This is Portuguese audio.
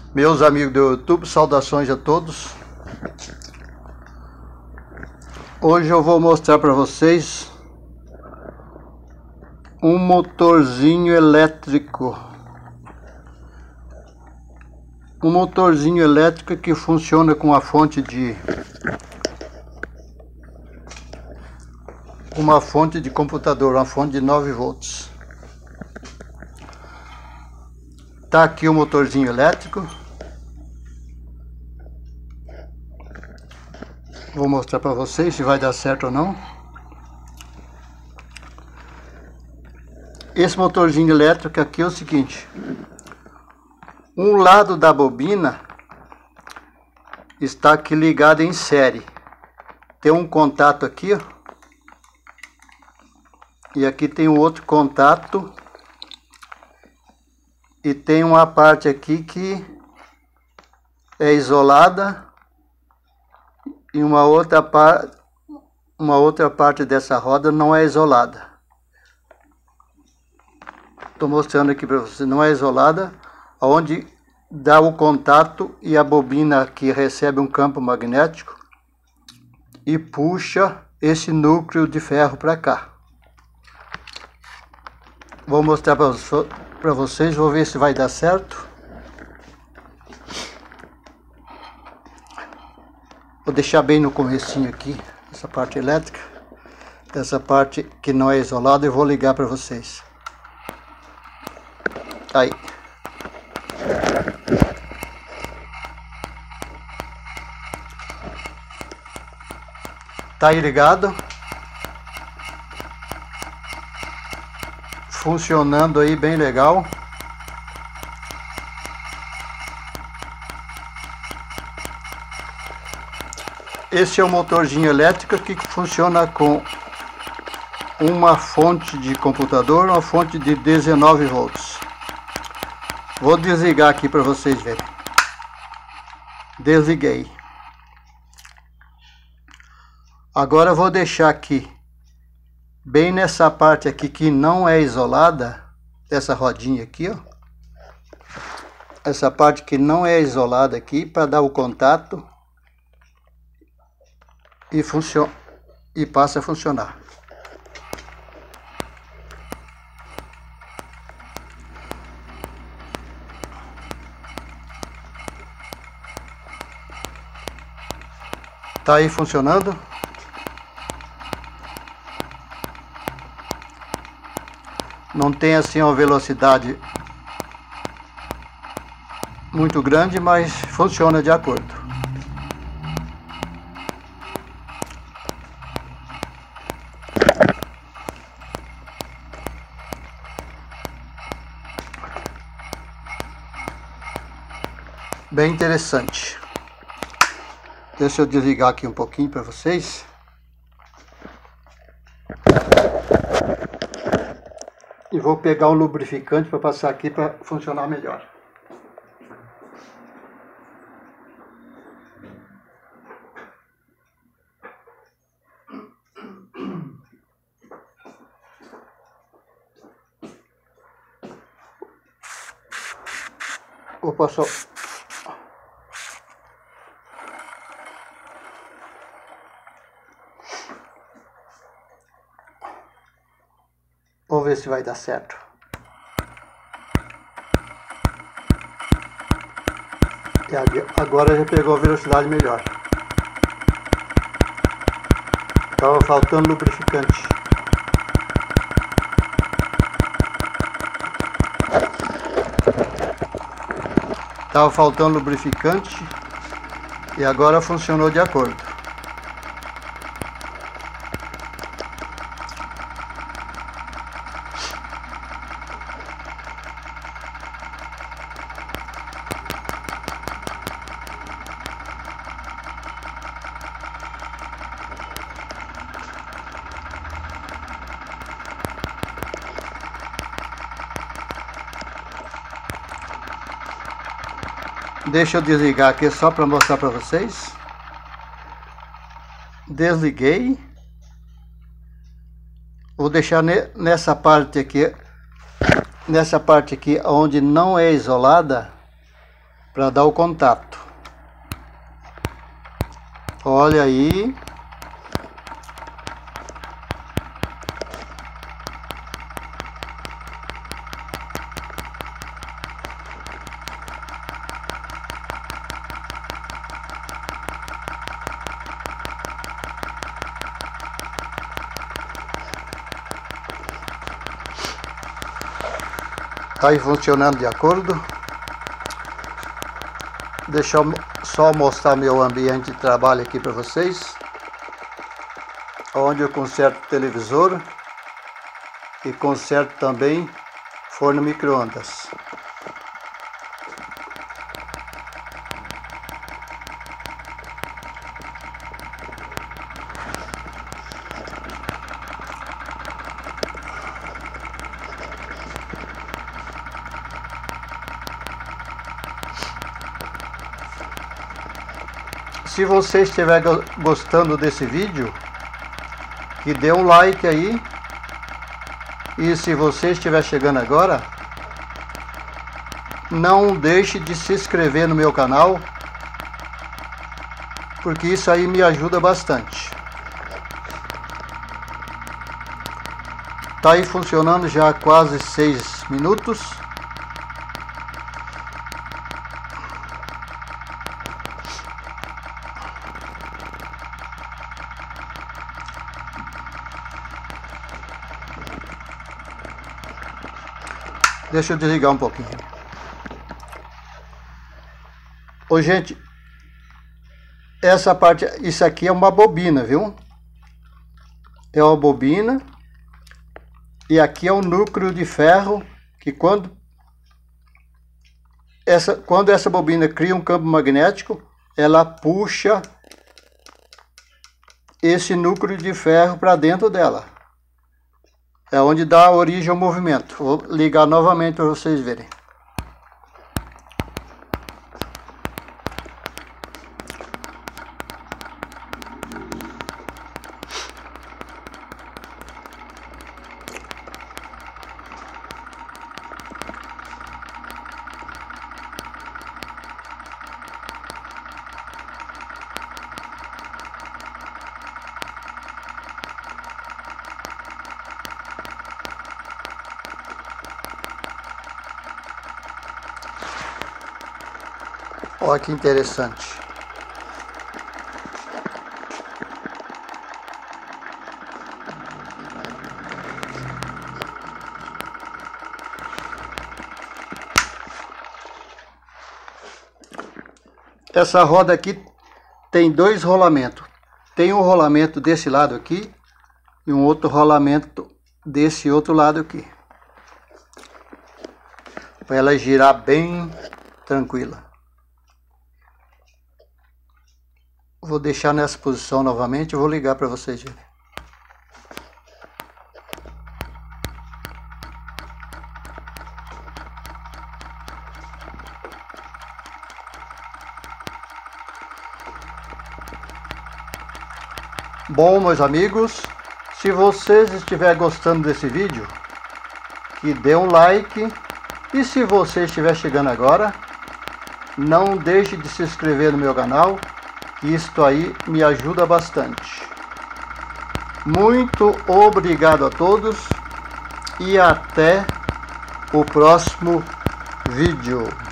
Meus amigos do YouTube, saudações a todos. Hoje eu vou mostrar para vocês um motorzinho elétrico. Um motorzinho elétrico que funciona com a fonte de computador, uma fonte de 9 volts. Tá aqui o motorzinho elétrico. Vou mostrar para vocês se vai dar certo ou não. Esse motorzinho elétrico aqui é o seguinte: um lado da bobina está aqui ligado em série. Tem um contato aqui, ó, e aqui tem um outro contato, e tem uma parte aqui que é isolada. E uma outra parte dessa roda não é isolada. Estou mostrando aqui para você, não é isolada, onde dá o contato e a bobina aqui recebe um campo magnético e puxa esse núcleo de ferro para cá. Vou mostrar para vocês, vou ver se vai dar certo. Vou deixar bem no comecinho aqui, essa parte elétrica, essa parte que não é isolada, eu vou ligar para vocês. Aí. Tá aí ligado. Funcionando aí bem legal. Esse é o motorzinho elétrico que funciona com uma fonte de computador, uma fonte de 19 volts. Vou desligar aqui para vocês verem. Desliguei. Agora eu vou deixar aqui, bem nessa parte aqui que não é isolada, essa rodinha aqui, ó. Essa parte que não é isolada aqui, para dar o contato. E funciona, e passa a funcionar. Tá aí funcionando. Não tem assim uma velocidade muito grande, mas funciona de acordo. Bem interessante. Deixa eu desligar aqui um pouquinho para vocês. E vou pegar um lubrificante para passar aqui para funcionar melhor. Vou passar. Vamos ver se vai dar certo. E agora já pegou a velocidade melhor. Estava faltando lubrificante. Estava faltando lubrificante e agora funcionou de acordo. Deixa eu desligar aqui só para mostrar para vocês. Desliguei. Vou deixar nessa parte aqui onde não é isolada, para dar o contato. Olha aí. Tá aí funcionando de acordo. Deixa eu só mostrar meu ambiente de trabalho aqui para vocês, onde eu conserto o televisor e conserto também forno micro-ondas. Se você estiver gostando desse vídeo, que dê um like aí. E se você estiver chegando agora, não deixe de se inscrever no meu canal, porque isso aí me ajuda bastante. Tá aí funcionando já há quase 6 minutos. Deixa eu desligar um pouquinho. Ô, gente, essa parte, isso aqui é uma bobina, viu? É uma bobina. E aqui é um núcleo de ferro que quando essa bobina cria um campo magnético, ela puxa esse núcleo de ferro para dentro dela. É onde dá origem ao movimento. Vou ligar novamente para vocês verem. Olha que interessante. Essa roda aqui tem 2 rolamentos. Tem um rolamento desse lado aqui e um outro rolamento desse outro lado aqui, para ela girar bem tranquila. Vou deixar nessa posição novamente e vou ligar para vocês verem. Bom, meus amigos, se vocês estiverem gostando desse vídeo, que dê um like. E se você estiver chegando agora, não deixe de se inscrever no meu canal. Isto aí me ajuda bastante. Muito obrigado a todos e até o próximo vídeo.